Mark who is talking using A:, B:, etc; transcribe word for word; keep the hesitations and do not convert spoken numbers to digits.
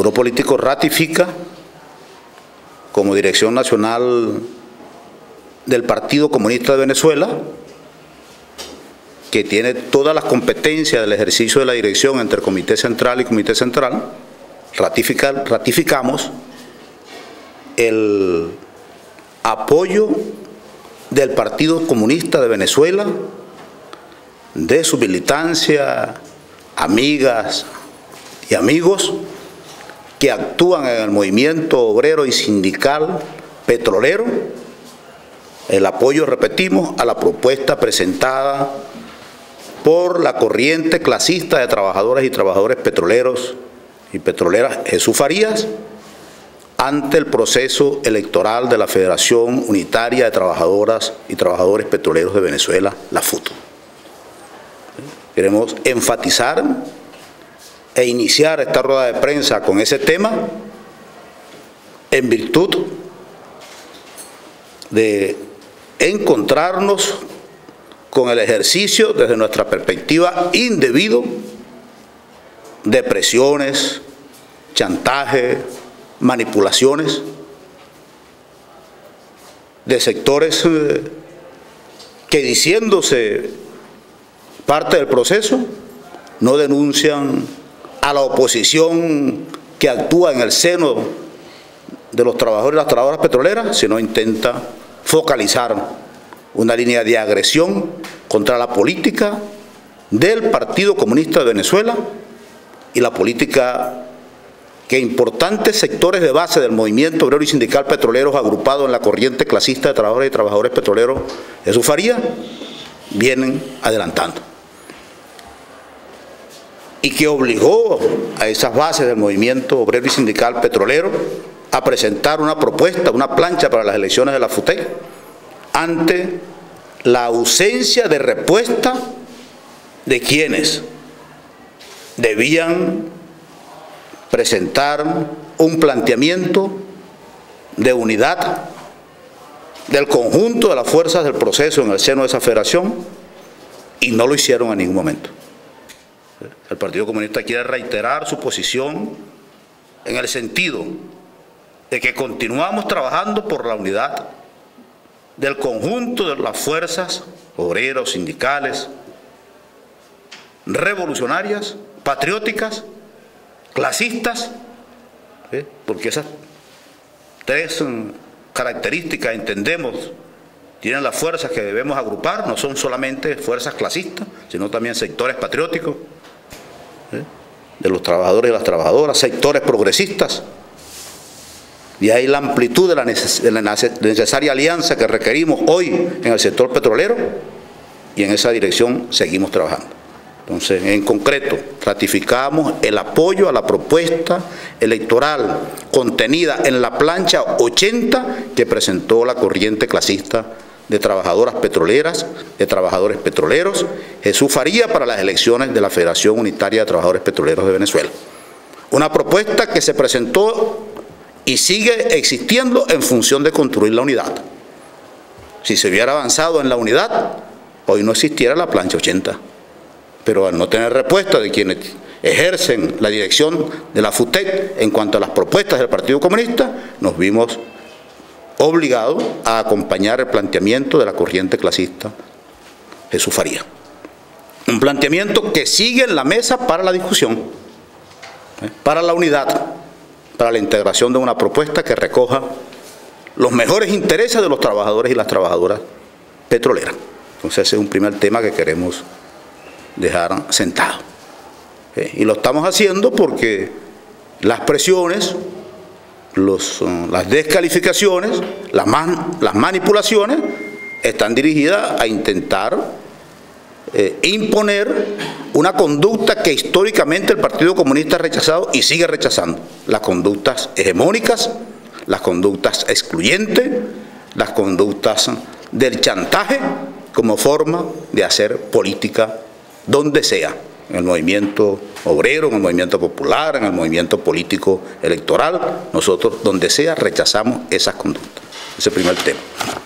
A: Grupo político ratifica como Dirección Nacional del Partido Comunista de Venezuela, que tiene todas las competencias del ejercicio de la dirección entre Comité Central y Comité Central, ratifica, ratificamos el apoyo del Partido Comunista de Venezuela, de su militancia, amigas y amigos que actúan en el movimiento obrero y sindical petrolero, el apoyo, repetimos, a la propuesta presentada por la corriente clasista de trabajadoras y trabajadores petroleros y petroleras Jesús Farías ante el proceso electoral de la Federación Unitaria de Trabajadoras y Trabajadores Petroleros de Venezuela, la F U T. Queremos enfatizar e iniciar esta rueda de prensa con ese tema en virtud de encontrarnos con el ejercicio, desde nuestra perspectiva, indebido de presiones, chantaje, manipulaciones de sectores que, diciéndose parte del proceso, no denuncian a la oposición que actúa en el seno de los trabajadores y las trabajadoras petroleras, sino intenta focalizar una línea de agresión contra la política del Partido Comunista de Venezuela y la política que importantes sectores de base del movimiento obrero y sindical petroleros agrupados en la corriente clasista de trabajadores y trabajadores petroleros Jesús Farías vienen adelantando. Y que obligó a esas bases del movimiento obrero y sindical petrolero a presentar una propuesta, una plancha para las elecciones de la F U T E ante la ausencia de respuesta de quienes debían presentar un planteamiento de unidad del conjunto de las fuerzas del proceso en el seno de esa federación, y no lo hicieron en ningún momento. El Partido Comunista quiere reiterar su posición en el sentido de que continuamos trabajando por la unidad del conjunto de las fuerzas obreras, sindicales, revolucionarias, patrióticas, clasistas, ¿sí? Porque esas tres características, entendemos, tienen las fuerzas que debemos agrupar, no son solamente fuerzas clasistas, sino también sectores patrióticos, ¿sí? De los trabajadores y las trabajadoras, sectores progresistas. Y ahí la amplitud de la, neces de la necesaria alianza que requerimos hoy en el sector petrolero, y en esa dirección seguimos trabajando. Entonces, en concreto, ratificamos el apoyo a la propuesta electoral contenida en la plancha ochenta que presentó la corriente clasista de trabajadoras petroleras, de trabajadores petroleros, Jesús Farías, para las elecciones de la Federación Unitaria de Trabajadores Petroleros de Venezuela. Una propuesta que se presentó y sigue existiendo en función de construir la unidad. Si se hubiera avanzado en la unidad, hoy no existiera la plancha ochenta. Pero al no tener respuesta de quienes ejercen la dirección de la F U T E en cuanto a las propuestas del Partido Comunista, nos vimos obligados a acompañar el planteamiento de la corriente clasista Jesús Farías. Un planteamiento que sigue en la mesa para la discusión, ¿eh? para la unidad, para la integración de una propuesta que recoja los mejores intereses de los trabajadores y las trabajadoras petroleras. Entonces ese es un primer tema que queremos dejar sentado. ¿Eh? Y lo estamos haciendo porque las presiones, los, las descalificaciones, las, man, las manipulaciones están dirigidas a intentar eh, imponer una conducta que históricamente el Partido Comunista ha rechazado y sigue rechazando: las conductas hegemónicas, las conductas excluyentes, las conductas del chantaje como forma de hacer política donde sea, en el movimiento obrero, en el movimiento popular, en el movimiento político electoral. Nosotros, donde sea, rechazamos esas conductas. Ese es el primer tema.